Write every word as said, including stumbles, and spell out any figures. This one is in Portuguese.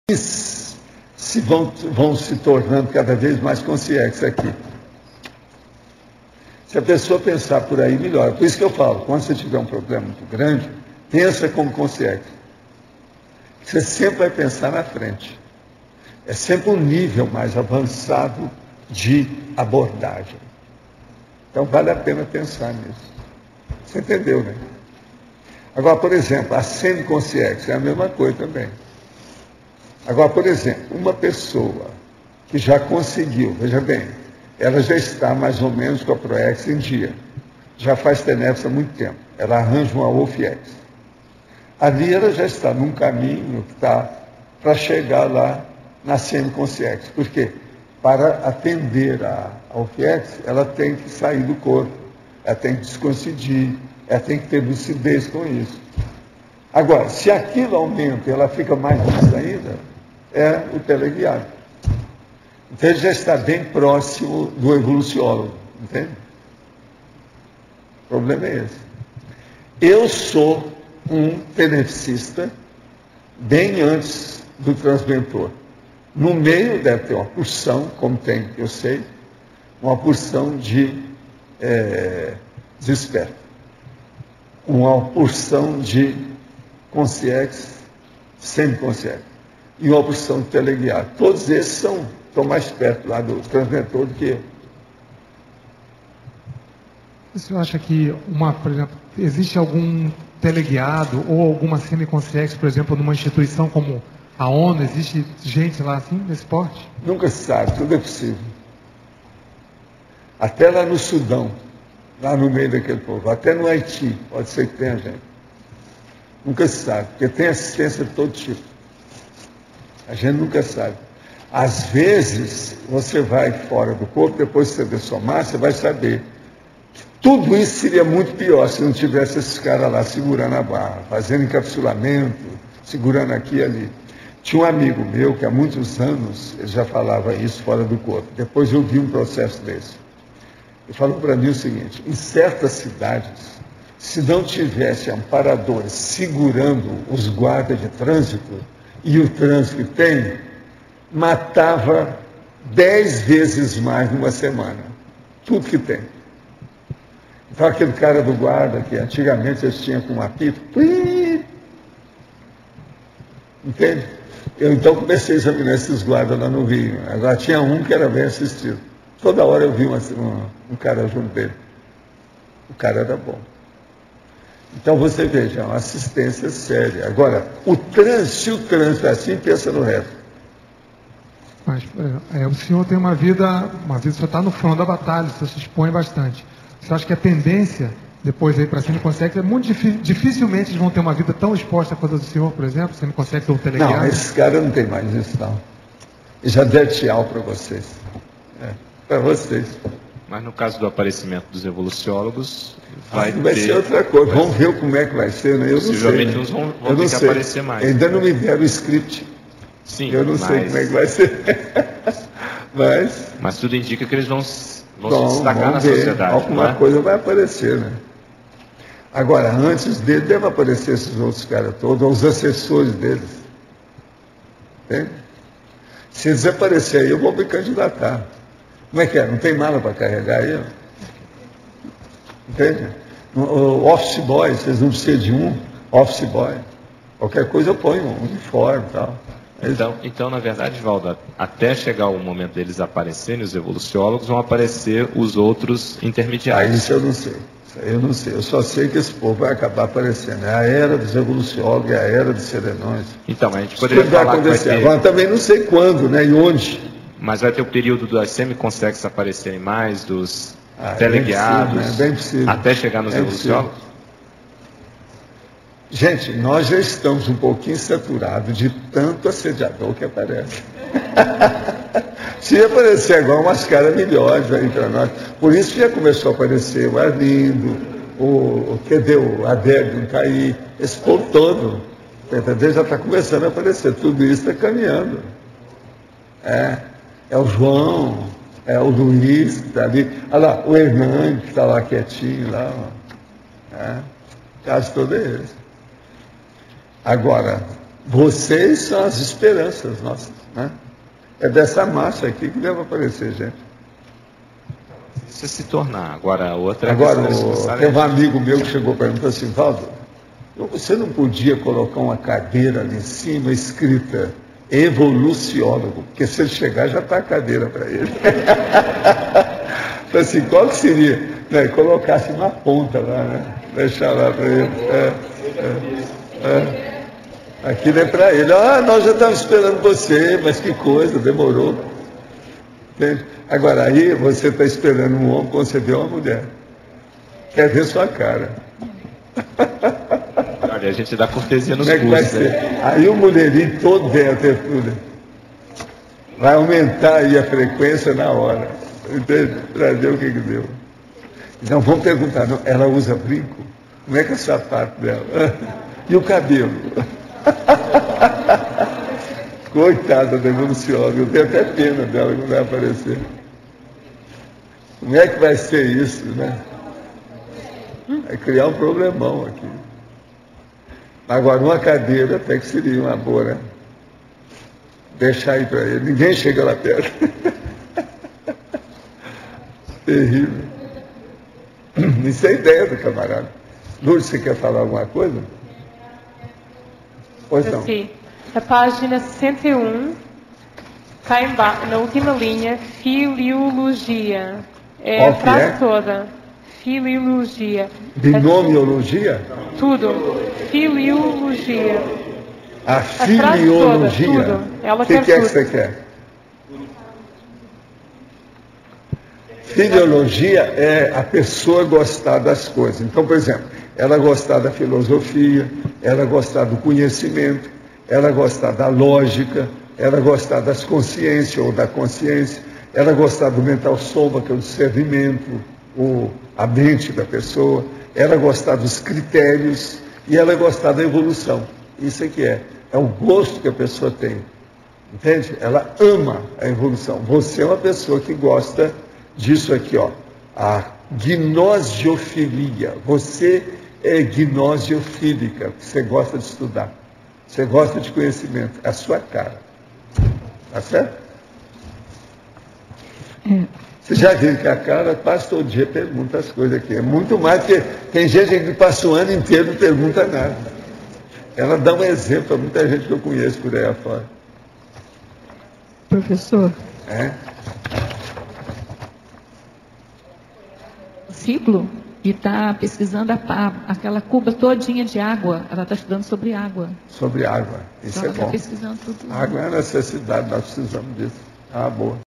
se vão, vão se tornando cada vez mais conscientes aqui. Se a pessoa pensar por aí, melhor. Por isso que eu falo, quando você tiver um problema muito grande, pensa como consciente. Você sempre vai pensar na frente. É sempre um nível mais avançado de abordagem. Então, vale a pena pensar nisso. Você entendeu, né? Agora, por exemplo, a semiconsciência é a mesma coisa também. Agora, por exemplo, uma pessoa que já conseguiu, veja bem, ela já está mais ou menos com a ProEx em dia. Já faz TENEPS há muito tempo. Ela arranja uma O F I E X. Ali ela já está num caminho que está para chegar lá na semiconsciência. Por quê? Para atender a, a O F I E X, ela tem que sair do corpo, ela tem que desconcidir, ela tem que ter lucidez com isso. Agora, se aquilo aumenta e ela fica mais lúcida ainda, é o teleguiado. Então ele já está bem próximo do evoluciólogo, entende? O problema é esse. Eu sou um tenepsista bem antes do transmentor. No meio deve ter uma porção, como tem, eu sei, uma porção de é, desesperto. Uma porção de consciência, semiconsciência. E uma porção de teleguiado. Todos esses são, estão mais perto lá do transmentor do que eu. O senhor acha que, uma, por exemplo, existe algum teleguiado ou alguma semiconsciência, por exemplo, numa instituição como a ONU, existe gente lá assim, nesse porte? Nunca se sabe, tudo é possível. Até lá no Sudão, lá no meio daquele povo, até no Haiti, pode ser que tenha gente. Nunca se sabe, porque tem assistência de todo tipo. A gente nunca sabe. Às vezes, você vai fora do corpo, depois que você dessomar, você vai saber que tudo isso seria muito pior se não tivesse esses caras lá segurando a barra, fazendo encapsulamento, segurando aqui e ali. Tinha um amigo meu que há muitos anos ele já falava isso fora do corpo. Depois eu vi um processo desse. Ele falou para mim o seguinte: em certas cidades, se não tivesse amparadores segurando os guardas de trânsito, e o trânsito que tem, matava dez vezes mais numa semana. Tudo que tem. Então aquele cara do guarda, que antigamente eles tinham com um apito, entende? Eu então comecei a examinar esses guardas lá no Rio. Agora tinha um que era bem assistido. Toda hora eu vi uma, uma, um cara junto dele. O cara era bom. Então você veja, é uma assistência séria. Agora, o trânsito, se o trânsito é assim, pensa no resto. Mas é, o senhor tem uma vida, uma vida, o senhor está no front da batalha, o senhor se expõe bastante. Você acha que a tendência, depois aí para cima, consegue, é muito difícil, dificilmente eles vão ter uma vida tão exposta quanto a do senhor, por exemplo, você não consegue ter um teleguiado? Não, esses caras não tem mais isso, não. Eu já dei tchau para vocês. É, para vocês. Mas no caso do aparecimento dos evoluciólogos, vai, vai ter... ser outra coisa. Vamos ver como é que vai ser, né? Eu Possivelmente não sei, né? uns vão, vão eu ter não que sei. aparecer mais. Ainda não me deram o script. Sim, eu não mas... sei como é que vai ser. mas... mas tudo indica que eles vão, vão Bom, se destacar na ver. sociedade. Alguma não é? coisa vai aparecer, né? Agora, antes dele, deve aparecer esses outros caras todos, ou os assessores deles. Entende? Se eles aparecerem aí, eu vou me candidatar. Como é que é? Não tem mala para carregar aí? Entende? O office boy, vocês não precisam de um office boy. Qualquer coisa eu ponho um uniforme e tal. É então, então, na verdade, Valdo, até chegar o momento deles aparecerem, os evoluciólogos, vão aparecer os outros intermediários. Ah, isso eu não sei. Isso aí eu não sei. Eu só sei que esse povo vai acabar aparecendo. É a era dos evoluciólogos, é a era dos serenões. Então, a gente poderia Isso vai falar acontecer. que vai ter... Agora também não sei quando, né? E onde. Mas vai ter o período das semiconsciências aparecerem mais, dos ah, teleguiados, é bem possível, é bem possível. até chegar nos é evoluciólogos? Gente, nós já estamos um pouquinho saturados de tanto assediador que aparece. Se aparecer agora umas caras melhores aí para nós. Por isso já começou a aparecer o Arlindo, o, o que deu, a Débora cair, esse povo todo. Entendeu? Já está começando a aparecer. Tudo isso está caminhando. É. É o João, é o Luiz que está ali. Olha lá, o Hernani que está lá quietinho, lá. Ó. É. Caso todo é esse. Agora, Vocês são as esperanças nossas, né? É dessa massa aqui que deve aparecer gente. Isso é se tornar. Agora, a outra... Agora, é o, tem um amigo meu que chegou para mim e falou assim, Valdo, você não podia colocar uma cadeira ali em cima escrita evoluciólogo, porque se ele chegar já está a cadeira para ele. Falei assim, qual que seria? Né, colocasse uma ponta lá, né? Deixar lá para ele. É, é, é. Aquilo é para ele. Ah, nós já estávamos esperando você, mas que coisa, demorou. Entende? Agora, aí você está esperando um homem quando você vê uma mulher. Quer ver sua cara. Olha, a gente dá cortesia nos Como é que vai cursos, ser? né? Aí o mulherinho todo vem a ter tudo. Vai aumentar aí a frequência na hora. Entende? Para ver o que que deu. Então vamos perguntar, não, ela usa brinco? Como é que é o sapato dela? E o cabelo? Coitada da evolucióloga, eu tenho até pena dela que não vai aparecer. Como é que vai ser isso, né? Vai criar um problemão aqui. Agora, uma cadeira até que seria uma boa, né? Deixar aí para ele, ninguém chega lá perto. Terrível. Isso é ideia do camarada. Lourdes, você quer falar alguma coisa? Pois não. Sim. A página sessenta e um, cá embaixo, na última linha, filiologia. É Qual a que frase é? toda. Filiologia. Binomiologia? Tudo. Filiologia. A frase filiologia. toda, tudo. Ela O que, quer que é que tudo. você quer? Filiologia é a pessoa gostar das coisas. Então, por exemplo, ela gostar da filosofia, ela gostar do conhecimento, ela gostar da lógica, ela gostar das consciências ou da consciência, ela gostar do mental soma, que é o discernimento, o, a mente da pessoa, ela gostar dos critérios e ela gostar da evolução. Isso é que é. É o gosto que a pessoa tem. Entende? Ela ama a evolução. Você é uma pessoa que gosta disso aqui, ó. A gnosiofilia. Você é gnosiofílica. Você gosta de estudar. Você gosta de conhecimento. É a sua cara. Tá certo? É. Você já viu que a cara quase todo dia pergunta as coisas aqui. É muito mais que tem gente que passa o ano inteiro e não pergunta nada. Ela dá um exemplo a muita gente que eu conheço por aí afora. Professor, É? ciclo e está pesquisando a, a, aquela cuba todinha de água. Ela está estudando sobre água. Sobre água. Isso Então é ela está bom. pesquisando tudo. Água é a necessidade, nós precisamos disso. Ah, boa.